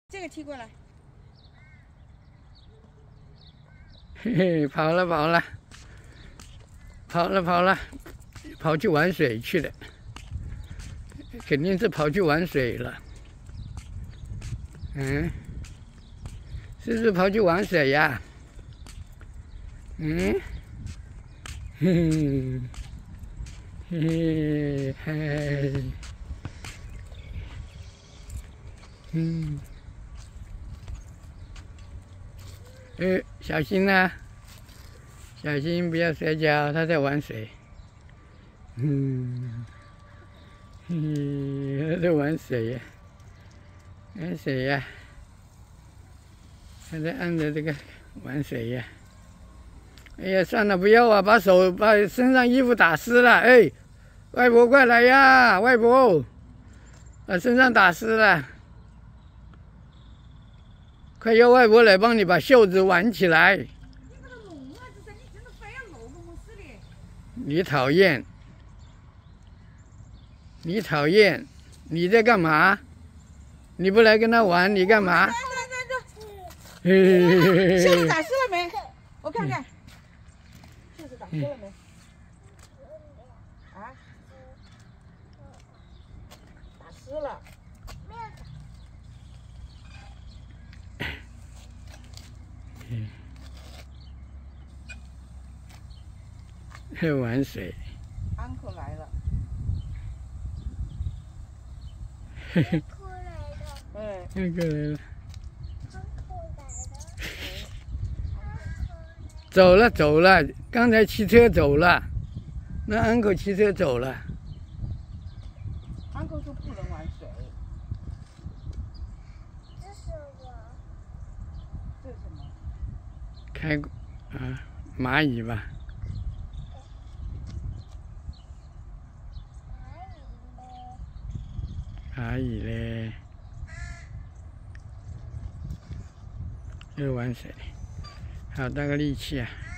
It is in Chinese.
这个踢过来。 嘿嘿，跑了，跑去玩水去了，肯定是跑去玩水了。嗯，是不是跑去玩水呀？嗯，嘿嘿嘿，嗯。 小心呐、小心不要摔跤，他在玩水。他在玩水呀，玩水呀，他在按着这个玩水呀。哎呀，算了，不要啊，把身上衣服打湿了。哎，外婆快来呀，外婆，把身上打湿了。 快叫外婆来帮你把袖子挽起来！你讨厌！你讨厌！你在干嘛？你不来跟他玩，你干嘛？ 袖子打湿了没？我看看。袖子打湿了没？啊？打湿了。 玩水。 uncle 来了。 uncle 来了。uncle 来了。走了，刚才骑车走了，那 uncle 骑车走了。 uncle 说不能玩水。 这是什么？ 这是什么？ 开蚂蚁吧。 蚂蚁嘞，又玩水，好大个力气啊！